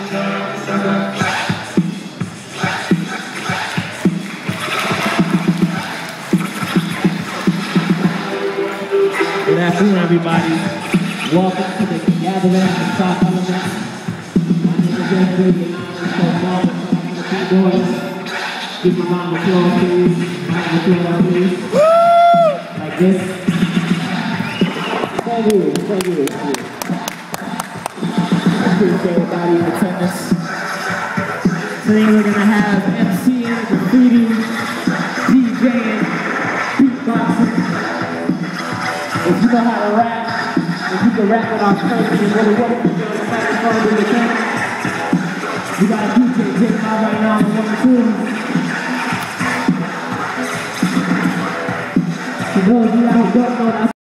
Good afternoon, everybody. Welcome to the gathering of the Top Element. My name is Jeffrey, and I'm so welcome to the keyboards. Give me a round of applause, please. Round of applause, please. Woo! Like this. Thank you. Appreciate everybody in attendance. Today we're gonna have MCing, graffiti, DJing, beatboxing. If you know how to rap, if you can rap without cursing and really what you do on the microphone with your camera, we got a DJ taking out right now on 1 and 2. For those of you that don't know, that's